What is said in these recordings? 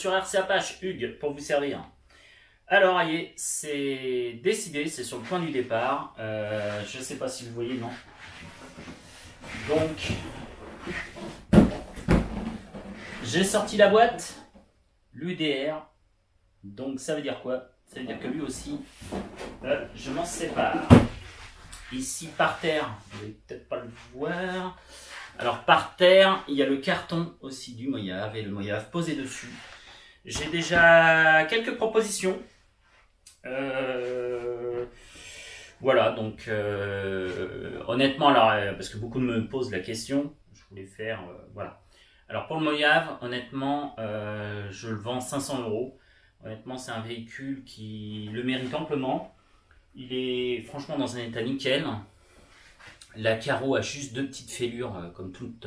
sur RC Apache, Hugues, pour vous servir. Alors, allez, c'est décidé, c'est sur le point du départ. Je ne sais pas si vous voyez, non. Donc, j'ai sorti la boîte, l'UDR. Donc, ça veut dire quoi? Ça veut dire que lui aussi, je m'en sépare. Ici, par terre, vous n'allez peut-être pas le voir. Alors, par terre, il y a le carton aussi du Mojave et le Mojave posé dessus. J'ai déjà quelques propositions. Voilà, donc honnêtement, alors, parce que beaucoup me posent la question, je voulais faire, voilà. Alors pour le Mojave, honnêtement, je le vends 500 €. Honnêtement, c'est un véhicule qui le mérite amplement. Il est franchement dans un état nickel. La carreau a juste deux petites fêlures, comme toutes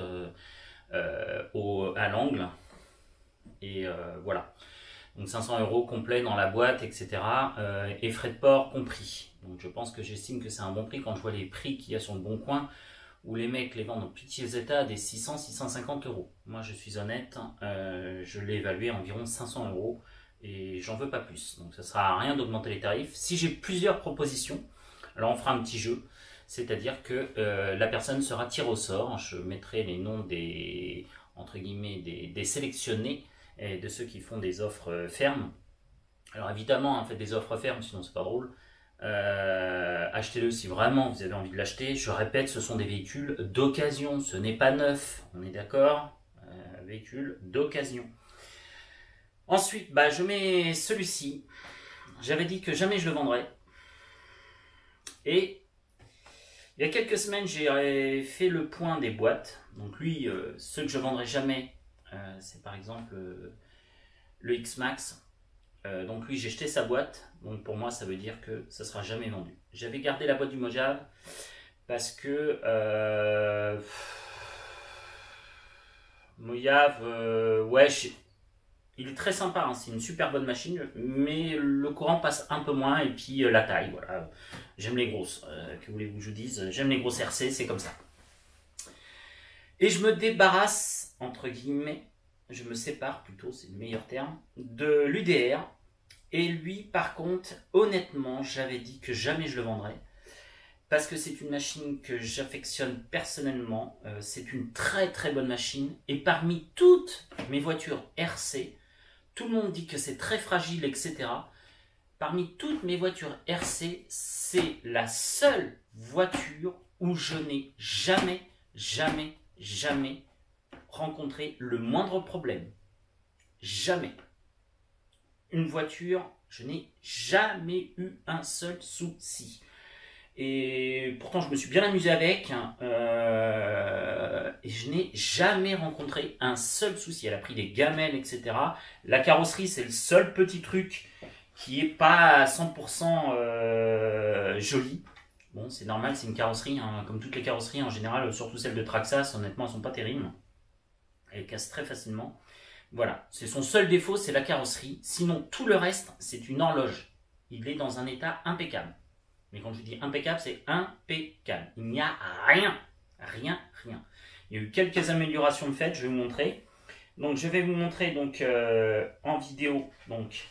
à l'angle. Et voilà. Donc 500 € complet dans la boîte, etc. Et frais de port compris. Donc je pense que j'estime que c'est un bon prix quand je vois les prix qu'il y a sur le Bon Coin, où les mecs les vendent en petits états à des 600-650 €. Moi je suis honnête, je l'ai évalué à environ 500 € et j'en veux pas plus. Donc ça ne sert à rien d'augmenter les tarifs. Si j'ai plusieurs propositions, alors on fera un petit jeu. C'est-à-dire que la personne sera tirée au sort. Je mettrai les noms des, entre guillemets, des sélectionnés et de ceux qui font des offres fermes. Alors évidemment, faites des offres fermes, sinon c'est pas drôle. Achetez-le si vraiment vous avez envie de l'acheter. Je répète, ce sont des véhicules d'occasion, ce n'est pas neuf, on est d'accord? Véhicule d'occasion. Ensuite, je mets celui-ci. J'avais dit que jamais je le vendrais. Et il y a quelques semaines, j'ai fait le point des boîtes. Donc lui, ceux que je vendrai jamais, c'est par exemple le X-Max. Donc lui, j'ai jeté sa boîte. Donc pour moi, ça veut dire que ça ne sera jamais vendu. J'avais gardé la boîte du Mojave parce que Mojave, ouais, il est très sympa, hein, c'est une super bonne machine, mais le courant passe un peu moins et puis la taille, voilà. J'aime les grosses, que voulez-vous que je vous dise, j'aime les grosses RC, c'est comme ça. Et je me débarrasse, entre guillemets, je me sépare plutôt, c'est le meilleur terme, de l'UDR. Et lui, par contre, honnêtement, j'avais dit que jamais je le vendrais. Parce que c'est une machine que j'affectionne personnellement. C'est une très très bonne machine. Et parmi toutes mes voitures RC, tout le monde dit que c'est très fragile, etc. Parmi toutes mes voitures RC, c'est la seule voiture où je n'ai jamais rencontré le moindre problème. Jamais. Une voiture, je n'ai jamais eu un seul souci. Et pourtant, je me suis bien amusé avec. Et je n'ai jamais rencontré un seul souci. Elle a pris des gamelles, etc. La carrosserie, c'est le seul petit truc qui n'est pas à 100% joli. Bon, c'est normal, c'est une carrosserie. Hein, comme toutes les carrosseries, en général, surtout celles de Traxxas, honnêtement, elles ne sont pas terribles. Elles cassent très facilement. Voilà, c'est son seul défaut, c'est la carrosserie. Sinon, tout le reste, c'est une horloge. Il est dans un état impeccable. Mais quand je dis impeccable, c'est impeccable. Il n'y a rien. Rien. Il y a eu quelques améliorations de fait, je vais vous montrer. Donc, je vais vous montrer donc, en vidéo donc,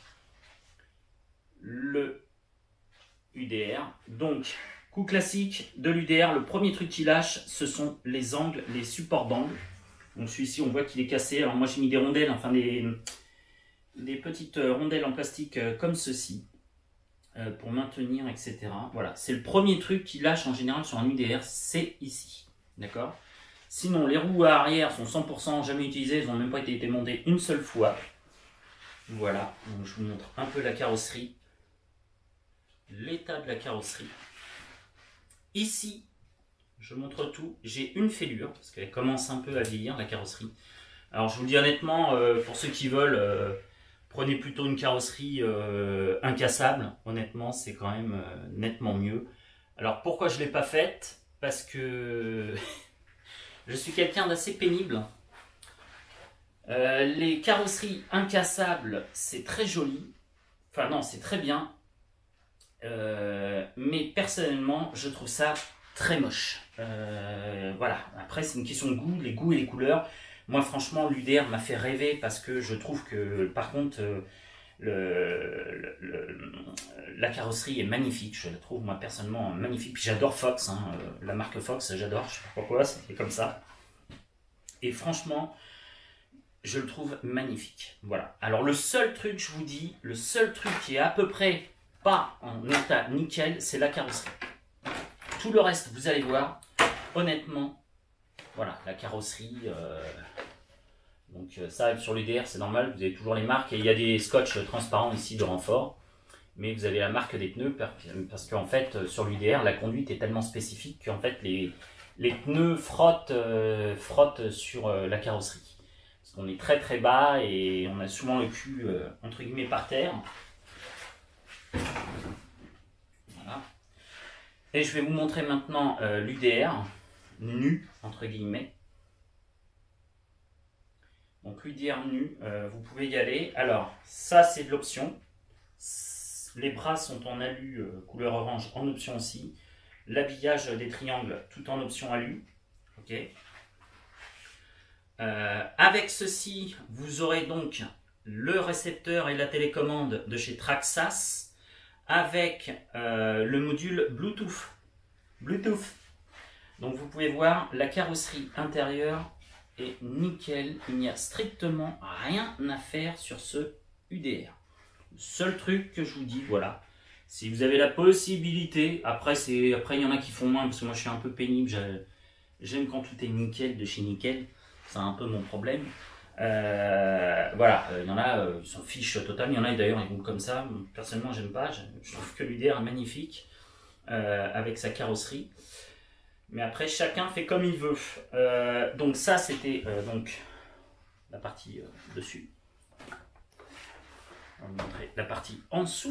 le UDR. Donc, coup classique de l'UDR, le premier truc qu'il lâche, ce sont les angles, les supports d'angle. Donc celui-ci, on voit qu'il est cassé. Alors moi, j'ai mis des rondelles, enfin des petites rondelles en plastique comme ceci pour maintenir, etc. Voilà, c'est le premier truc qui lâche en général sur un UDR, c'est ici. D'accord? Sinon, les roues à arrière sont 100% jamais utilisées, elles n'ont même pas été montées une seule fois. Voilà, donc je vous montre un peu la carrosserie. L'état de la carrosserie. Ici, je montre tout. J'ai une fêlure, parce qu'elle commence un peu à vieillir, la carrosserie. Alors, je vous le dis honnêtement, pour ceux qui veulent, prenez plutôt une carrosserie incassable. Honnêtement, c'est quand même nettement mieux. Alors, pourquoi je ne l'ai pas faite? Parce que je suis quelqu'un d'assez pénible. Les carrosseries incassables, c'est très joli. Enfin, non, c'est très bien. Mais personnellement, je trouve ça très moche. Voilà, après c'est une question de goût, les goûts et les couleurs. Moi, franchement, l'UDR m'a fait rêver parce que je trouve que, par contre, la carrosserie est magnifique. Je la trouve, moi, personnellement, magnifique. Puis j'adore Fox, hein, la marque Fox, j'adore. Je sais pas pourquoi, c'est comme ça. Et franchement, je le trouve magnifique. Voilà. Alors, le seul truc, je vous dis, le seul truc qui est à peu près pas en état nickel, c'est la carrosserie. Tout le reste, vous allez voir, honnêtement, voilà, la carrosserie, donc ça sur l'UDR c'est normal, vous avez toujours les marques et il y a des scotch transparents ici de renfort, mais vous avez la marque des pneus parce qu'en fait sur l'UDR la conduite est tellement spécifique qu'en fait les pneus frottent sur la carrosserie. Parce qu'on est très très bas et on a souvent le cul entre guillemets par terre. Voilà. Et je vais vous montrer maintenant l'UDR nu entre guillemets. Donc l'UDR nu, vous pouvez y aller. Alors ça c'est de l'option. Les bras sont en alu couleur orange en option aussi. L'habillage des triangles tout en option alu. Ok. Avec ceci, vous aurez donc le récepteur et la télécommande de chez Traxxas avec le module Bluetooth. Donc vous pouvez voir la carrosserie intérieure est nickel. Il n'y a strictement rien à faire sur ce UDR. Le seul truc que je vous dis, voilà, si vous avez la possibilité, après il y en a qui font moins parce que moi je suis un peu pénible. J'aime quand tout est nickel de chez nickel. C'est un peu mon problème. Voilà, il y en a, ils s'en fichent total. Il y en a d'ailleurs, ils vont comme ça. Personnellement, j'aime pas. Je trouve que l'UDR est magnifique avec sa carrosserie. Mais après, chacun fait comme il veut. Donc ça, c'était donc la partie dessus. On va vous montrer la partie en dessous.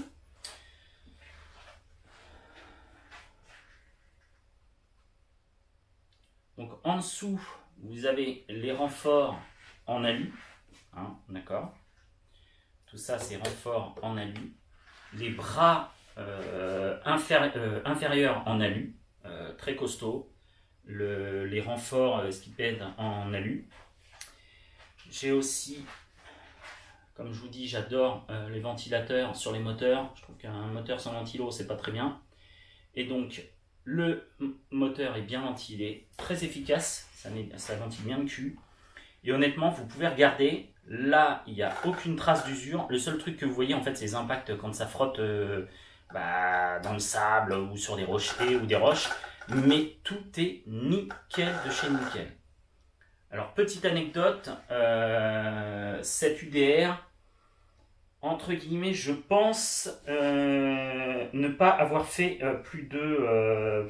Donc en dessous, vous avez les renforts en alu. Hein, d'accord. Tout ça, c'est renforts en alu. Les bras inférieurs en alu. Très costaud, les renforts skiped en alu. J'ai aussi, comme je vous dis, j'adore les ventilateurs sur les moteurs. Je trouve qu'un moteur sans ventilo, c'est pas très bien. Et donc, le moteur est bien ventilé, très efficace, ça ventile bien le cul. Et honnêtement, vous pouvez regarder, là, il n'y a aucune trace d'usure. Le seul truc que vous voyez, en fait, c'est les impacts quand ça frotte dans le sable ou sur des rochers ou des roches, mais tout est nickel de chez nickel. Alors petite anecdote, cette UDR, entre guillemets, je pense ne pas avoir fait plus de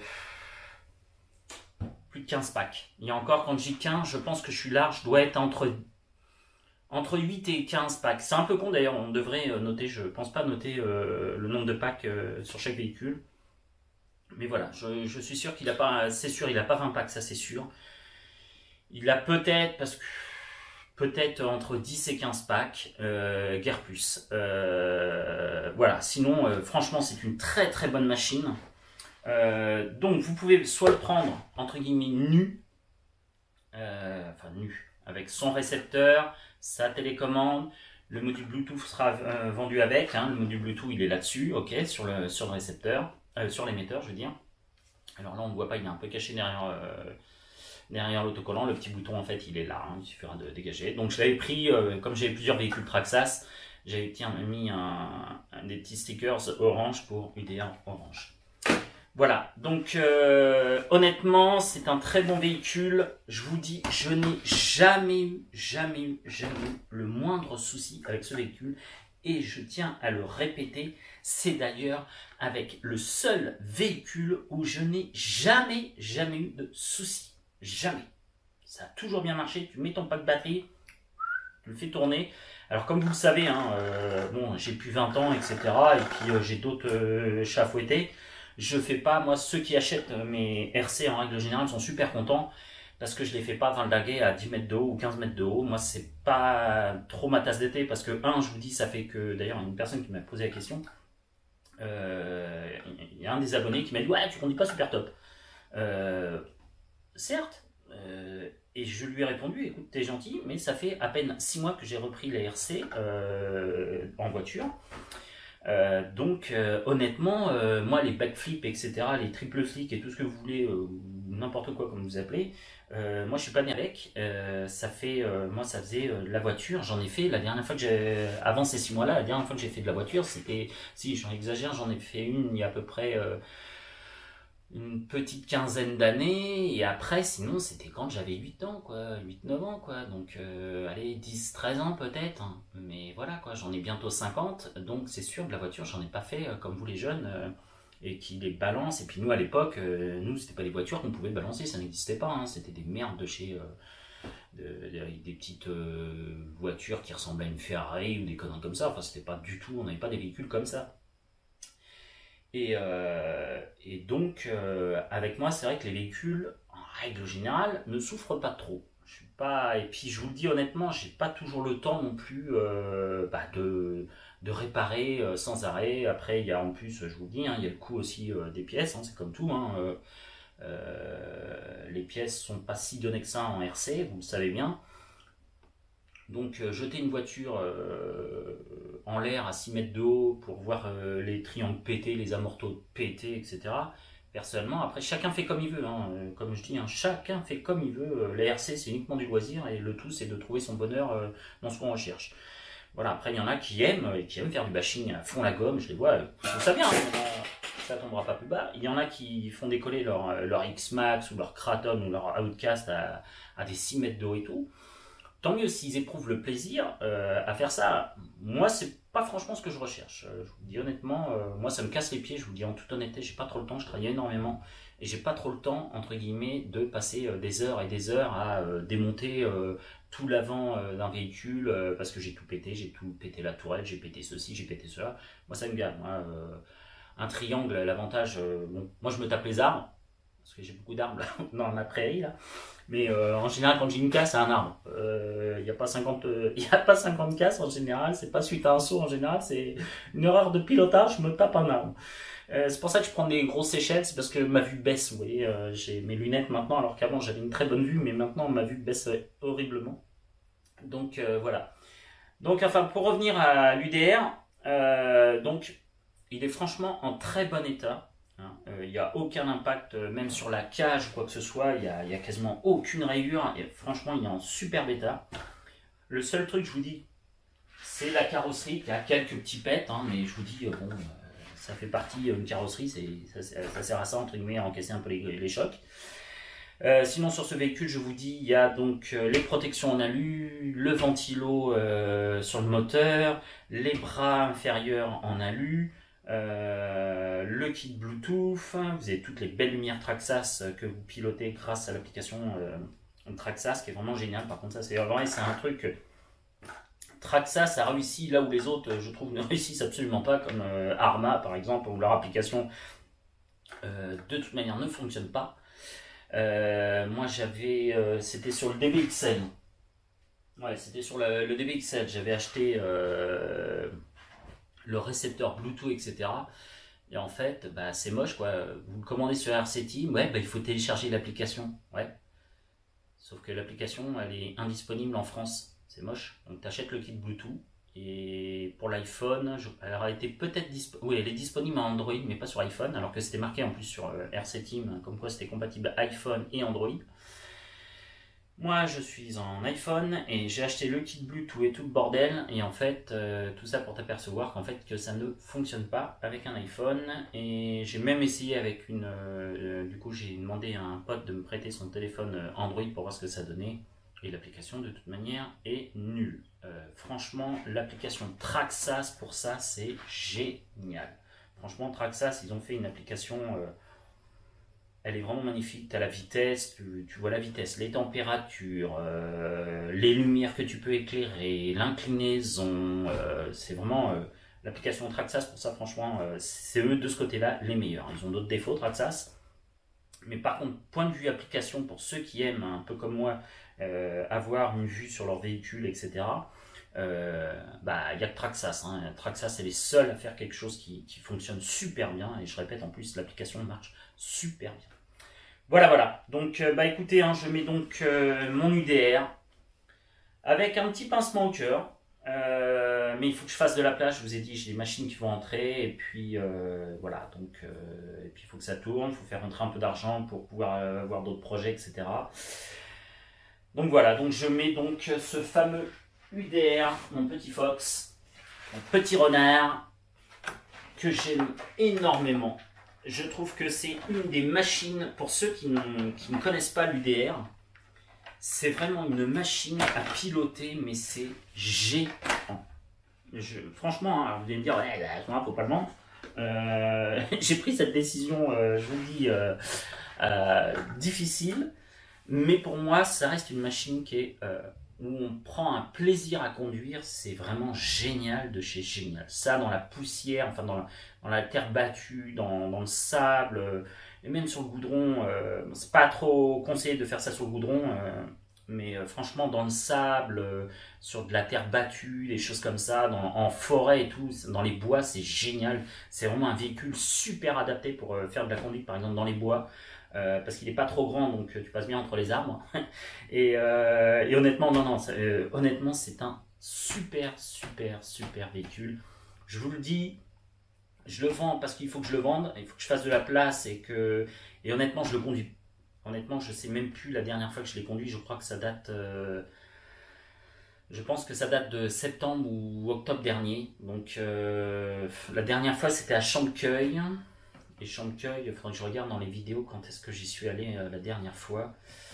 15 packs. Et encore, quand je dis 15, je pense que je suis large, je dois être entre 8 et 15 packs. C'est un peu con d'ailleurs, on devrait noter, je pense pas noter le nombre de packs sur chaque véhicule. Mais voilà, je suis sûr qu'il n'a pas, c'est sûr, il n'a pas 20 packs, ça c'est sûr. Il a peut-être, peut-être entre 10 et 15 packs, guère plus. Voilà, sinon, franchement, c'est une très très bonne machine. Donc vous pouvez soit le prendre, entre guillemets, nu, enfin nu, avec son récepteur, sa télécommande, le module Bluetooth sera vendu avec, hein, le module Bluetooth il est là-dessus, ok, sur le récepteur, sur l'émetteur je veux dire. Alors là on ne voit pas, il est un peu caché derrière l'autocollant, le petit bouton en fait il est là, hein, il suffira de dégager. Donc je l'avais pris, comme j'avais plusieurs véhicules Traxxas, j'avais mis des petits stickers orange pour UDR orange. Voilà, donc honnêtement, c'est un très bon véhicule. Je vous dis, je n'ai jamais eu le moindre souci avec ce véhicule. Et je tiens à le répéter, c'est d'ailleurs avec le seul véhicule où je n'ai jamais eu de souci. Jamais. Ça a toujours bien marché, tu mets ton pack batterie, tu le fais tourner. Alors comme vous le savez, hein, bon, j'ai plus 20 ans, etc. Et puis j'ai d'autres chats à fouetter. Je fais pas, moi, ceux qui achètent mes RC en règle générale sont super contents parce que je les fais pas vinguer à 10 mètres de haut ou 15 mètres de haut. Moi, c'est pas trop ma tasse d'été parce que, je vous dis, ça fait que, d'ailleurs, une personne qui m'a posé la question, il y a un des abonnés qui m'a dit, ouais, tu conduis pas super top. Certes, Et je lui ai répondu, écoute, t'es gentil, mais ça fait à peine 6 mois que j'ai repris les RC en voiture. Donc honnêtement, moi les backflips, etc., les triple flics et tout ce que vous voulez, n'importe quoi comme vous appelez, moi je suis pas né avec. Ça fait, moi ça faisait la voiture, j'en ai fait la dernière fois que j'ai, avant ces 6 mois-là, la dernière fois que j'ai fait de la voiture, c'était, si j'en exagère, j'en ai fait une il y a à peu près une petite quinzaine d'années, et après sinon c'était quand j'avais 8 ans quoi, 8 9 ans quoi, donc allez 10 13 ans peut-être, hein. Mais voilà quoi, j'en ai bientôt 50, donc c'est sûr que la voiture j'en ai pas fait comme vous les jeunes, et qui les balancent. Et puis nous à l'époque, nous c'était pas des voitures qu'on pouvait balancer, ça n'existait pas, hein. C'était des merdes de chez des petites voitures qui ressemblaient à une Ferrari ou des conneries comme ça, enfin c'était pas du tout, on n'avait pas des véhicules comme ça. Et donc, avec moi, c'est vrai que les véhicules, en règle générale, ne souffrent pas trop. Je suis pas, et puis, je vous le dis honnêtement, j'ai pas toujours le temps non plus de réparer sans arrêt. Après, il y a en plus, je vous le dis, hein, il y a le coût aussi des pièces, hein, c'est comme tout. Hein, les pièces sont pas si données que ça en RC, vous le savez bien. Donc jeter une voiture en l'air à 6 mètres de haut pour voir les triangles péter, les amortos péter, etc. Personnellement, après chacun fait comme il veut, hein. Comme je dis, hein, chacun fait comme il veut. La RC c'est uniquement du loisir et le tout c'est de trouver son bonheur dans ce qu'on recherche. Voilà, après il y en a qui aiment faire du bashing à fond la gomme, je les vois, je trouve ça bien, hein, ça tombera pas plus bas. Il y en a qui font décoller leur X-Max ou leur Kraton ou leur Outcast à des 6 mètres de haut et tout. Tant mieux s'ils éprouvent le plaisir à faire ça. Moi, c'est pas franchement ce que je recherche. Je vous dis honnêtement, moi ça me casse les pieds, je vous dis en toute honnêteté, j'ai pas trop le temps, je travaille énormément et j'ai pas trop le temps, entre guillemets, de passer des heures et des heures à démonter tout l'avant d'un véhicule parce que j'ai tout pété la tourelle, j'ai pété ceci, j'ai pété cela. Moi ça me gave. Moi, un triangle, l'avantage, bon, moi je me tape les arbres, parce que j'ai beaucoup d'arbres dans ma prairie là. Mais en général, quand j'ai une casse, c'est un arbre. Il n'y a pas 50 casses en général. C'est pas suite à un saut en général. C'est une erreur de pilotage. Je me tape un arbre. C'est pour ça que je prends des grosses échelles. C'est parce que ma vue baisse. Vous voyez, j'ai mes lunettes maintenant, alors qu'avant j'avais une très bonne vue, mais maintenant ma vue baisse horriblement. Donc voilà. Donc enfin, pour revenir à l'UDR, donc il est franchement en très bon état. Il n'y a aucun impact, même sur la cage ou quoi que ce soit, il n'y a quasiment aucune rayure, et franchement il est en super état. Le seul truc, je vous dis, c'est la carrosserie, il y a quelques petits pets, hein, mais je vous dis, bon, ça fait partie, une carrosserie, ça sert à ça, entre guillemets, à encaisser un peu les chocs. Sinon sur ce véhicule, je vous dis, il y a donc les protections en alu, le ventilo sur le moteur, les bras inférieurs en alu, le kit Bluetooth, vous avez toutes les belles lumières Traxxas que vous pilotez grâce à l'application Traxxas, qui est vraiment génial. Par contre, ça c'est vrai, c'est un truc Traxxas a réussi là où les autres, je trouve, ne réussissent absolument pas, comme Arma par exemple, où leur application de toute manière ne fonctionne pas. Moi j'avais, c'était sur le DBXL. Ouais, c'était sur le DBXL. J'avais acheté le récepteur Bluetooth, etc. Et en fait, bah, c'est moche quoi. Vous le commandez sur RC Team, ouais, bah, il faut télécharger l'application. Ouais. Sauf que l'application, elle est indisponible en France. C'est moche. Donc tu achètes le kit Bluetooth. Et pour l'iPhone, elle a été peut-être oui, elle est disponible en Android, mais pas sur iPhone, alors que c'était marqué en plus sur RC Team, comme quoi c'était compatible iPhone et Android. Moi, je suis en iPhone et j'ai acheté le kit Bluetooth et tout le bordel. Et en fait, tout ça pour t'apercevoir qu'en fait, que ça ne fonctionne pas avec un iPhone. Et j'ai même essayé avec une... du coup, j'ai demandé à un pote de me prêter son téléphone Android pour voir ce que ça donnait. Et l'application, de toute manière, est nulle. Franchement, l'application Traxxas, pour ça, c'est génial. Franchement, Traxxas, ils ont fait une application... elle est vraiment magnifique, tu as la vitesse, tu vois la vitesse, les températures, les lumières que tu peux éclairer, l'inclinaison, c'est vraiment l'application Traxxas, pour ça franchement, c'est eux de ce côté-là les meilleurs. Ils ont d'autres défauts Traxxas, mais par contre, point de vue application, pour ceux qui aiment, un peu comme moi, avoir une vue sur leur véhicule, etc., bah, il n'y a que Traxxas. Hein. Traxxas est les seuls à faire quelque chose qui fonctionne super bien, et je répète, en plus, l'application marche super bien. Voilà, voilà. Donc, bah écoutez, hein, je mets donc mon UDR avec un petit pincement au cœur. Mais il faut que je fasse de la place. Je vous ai dit, j'ai des machines qui vont entrer. Et puis, voilà. Donc, et puis, il faut que ça tourne. Il faut faire rentrer un peu d'argent pour pouvoir avoir d'autres projets, etc. Donc, voilà. Donc, je mets donc ce fameux UDR, mon petit Fox, mon petit renard, que j'aime énormément. Je trouve que c'est une des machines, pour ceux qui ne connaissent pas l'UDR, c'est vraiment une machine à piloter, mais c'est géant. Franchement, hein, vous allez me dire, ouais, faut pas le vendre. J'ai pris cette décision, je vous le dis, difficile, mais pour moi, ça reste une machine qui est où on prend un plaisir à conduire, c'est vraiment génial de chez génial. Ça, dans la poussière, enfin dans la terre battue, dans le sable, et même sur le goudron, c'est pas trop conseillé de faire ça sur le goudron, mais franchement, dans le sable, sur de la terre battue, des choses comme ça, en forêt et tout, dans les bois, c'est génial. C'est vraiment un véhicule super adapté pour faire de la conduite, par exemple, dans les bois. Parce qu'il n'est pas trop grand, donc tu passes bien entre les arbres. Et honnêtement, non, honnêtement, c'est un super, super, super véhicule. Je vous le dis, je le vends parce qu'il faut que je le vende, il faut que je fasse de la place et honnêtement, je le conduis. Honnêtement, je sais même plus la dernière fois que je l'ai conduit. Je crois que ça date. Je pense que ça date de septembre ou octobre dernier. Donc la dernière fois, c'était à Champcueil. Et Champcueil, il faudrait que je regarde dans les vidéos quand est-ce que j'y suis allé la dernière fois.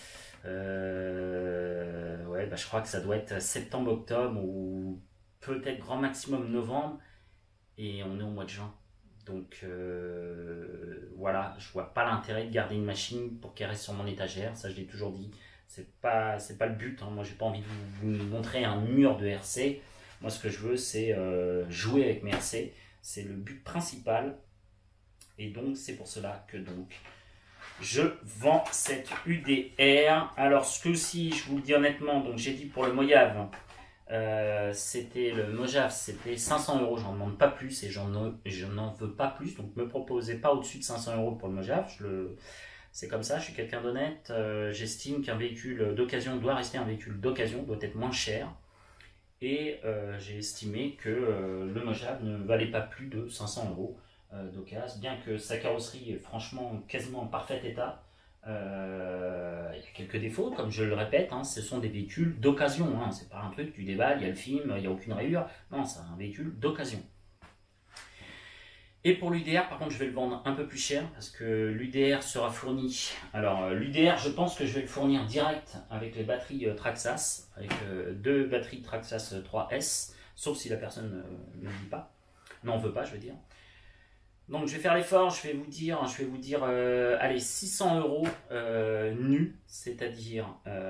Ouais, bah, je crois que ça doit être septembre-octobre ou peut-être grand maximum novembre. Et on est au mois de juin. Donc voilà, je vois pas l'intérêt de garder une machine pour qu'elle reste sur mon étagère. Ça, je l'ai toujours dit. C'est pas le but. Hein. Moi, j'ai pas envie de vous montrer un mur de RC. Moi, ce que je veux, c'est jouer avec mes RC. C'est le but principal. Et donc, c'est pour cela que donc je vends cette UDR. Alors, ce que-ci, je vous le dis honnêtement, donc j'ai dit pour le Mojave, c'était le Mojave, c'était 500 euros. J'en demande pas plus et je n'en veux pas plus. Donc, me proposez pas au-dessus de 500 euros pour le Mojave. C'est comme ça, je suis quelqu'un d'honnête. J'estime qu'un véhicule d'occasion doit rester un véhicule d'occasion, doit être moins cher. Et j'ai estimé que le Mojave ne valait pas plus de 500 euros d'occasion, bien que sa carrosserie est franchement quasiment en parfait état. Il y a quelques défauts, comme je le répète, hein, ce sont des véhicules d'occasion, hein, c'est pas un truc, tu déballes, il y a le film, il n'y a aucune rayure, non, c'est un véhicule d'occasion. Et pour l'UDR, par contre, je vais le vendre un peu plus cher parce que l'UDR sera fourni. Alors, l'UDR, je pense que je vais le fournir direct avec les batteries Traxxas, avec deux batteries Traxxas 3S, sauf si la personne ne le dit pas, n'en veut pas, je veux dire. Donc je vais faire l'effort, je vais vous dire allez, 600 euros nus, c'est-à-dire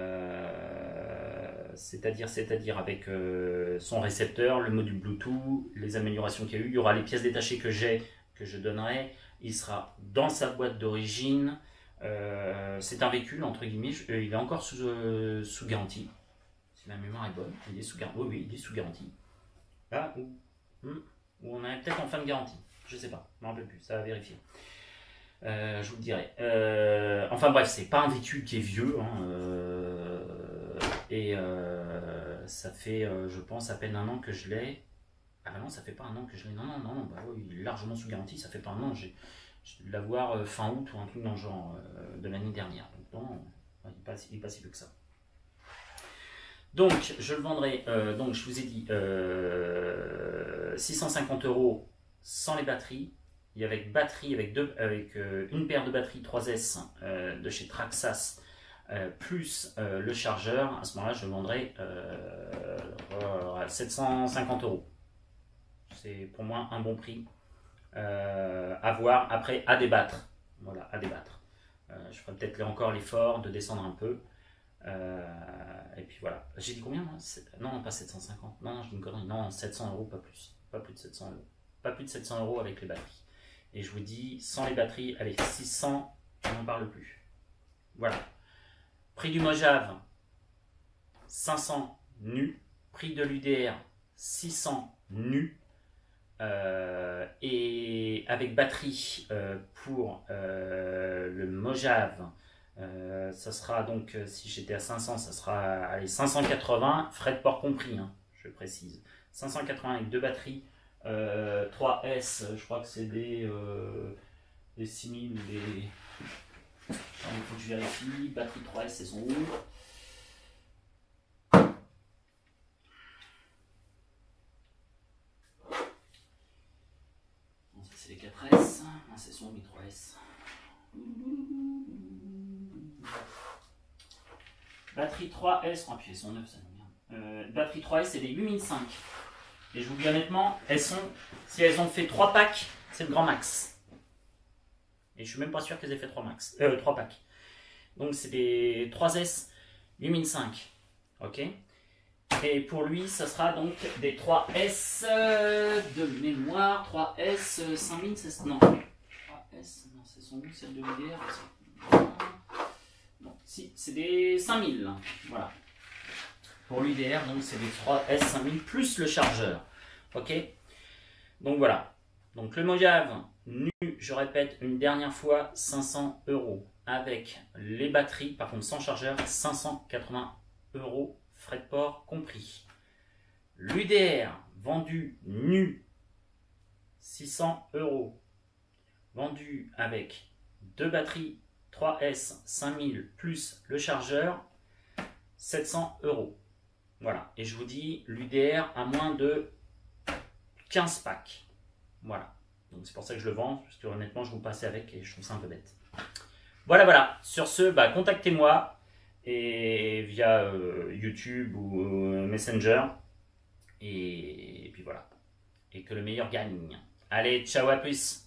avec son récepteur, le module Bluetooth, les améliorations qu'il y a eu. Il y aura les pièces détachées que je donnerai. Il sera dans sa boîte d'origine. C'est un véhicule, entre guillemets, il est encore sous garantie. Si ma mémoire est bonne, il est sous garantie. Oui, il est sous garantie. Là, où on est peut-être en fin de garantie. Je sais pas, je ne me rappelle plus, ça va vérifier. Je vous le dirai. Enfin bref, c'est pas un véhicule qui est vieux. Hein, et ça fait, je pense, à peine un an que je l'ai. Ah bah non, ça fait pas un an que je l'ai. Non, bah oui, il est largement sous garantie, ça fait pas un an. J'ai dû l'avoir fin août ou un truc dans le genre de l'année dernière. Donc non, il n'est pas si vieux que ça. Donc, je le vendrai, donc je vous ai dit, 650 euros sans les batteries, et avec une paire de batteries 3S de chez Traxxas, plus le chargeur. À ce moment-là, je le vendrai à 750 euros. C'est pour moi un bon prix. À voir, après à débattre. Voilà, à débattre. Je ferai peut-être encore l'effort de descendre un peu. Et puis voilà. J'ai dit combien moi? Non, pas 750. Non, je dis une connerie. Non, 700 euros, pas plus. Pas plus de 700 euros. Pas plus de 700 euros avec les batteries. Et je vous dis, sans les batteries, allez, 600, on n'en parle plus. Voilà. Prix du Mojave, 500 nus. Prix de l'UDR, 600 nus. Et avec batterie pour le Mojave, Ça sera donc, si j'étais à 500, ça sera allez, 580, frais de port compris, hein, je précise. 580 avec 2 batteries, 3S, je crois que c'est des 6000 ou des... Alors, il faut que je vérifie, batterie 3S, elles sont où? Bon, ça c'est les 4S, c'est son mes 3S. Batterie 3S, oh puis elles sont neuves, ça nous merde. Batterie 3S, c'est des 8005. Et je vous dis honnêtement, si elles ont fait 3 packs, c'est le grand max. Et je suis même pas sûr qu'elles aient fait 3 packs. Donc c'est des 3S 8005. Ok. Et pour lui, ça sera donc des 3S de mémoire. 3S 5000, c'est... Non. 3S, non, c'est son goût, celle de l'UDR. Non, si, c'est des 5000. Voilà. Pour l'UDR, donc c'est des 3S 5000 plus le chargeur. Ok. Donc voilà. Donc le Mojave nu, je répète une dernière fois, 500 €. Avec les batteries, par contre sans chargeur, 580 €, frais de port compris. L'UDR vendu nu, 600 €. Vendu avec 2 batteries 3S 5000 plus le chargeur, 700 €. Voilà. Et je vous dis, l'UDR à moins de 15 packs. Voilà. Donc c'est pour ça que je le vends, parce que honnêtement, je vous passais avec et je trouve ça un peu bête. Voilà, voilà. Sur ce, contactez-moi et via YouTube ou Messenger. Et puis voilà. Et que le meilleur gagne. Allez, ciao, à plus.